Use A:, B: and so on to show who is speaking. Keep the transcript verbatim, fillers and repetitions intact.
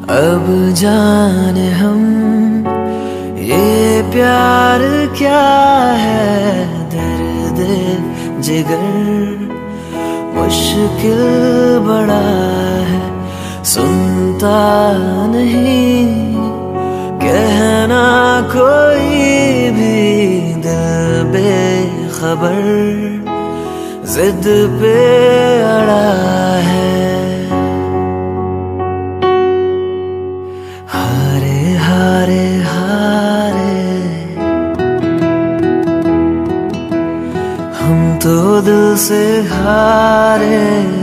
A: अब जाने हम ये प्यार क्या है, दर्द जिगर मुश्किल बड़ा है, सुनता नहीं कहना कोई भी, दिल बेखबर जिद पे अड़ा है। हारे हारे हारे हम तो दिल से हारे।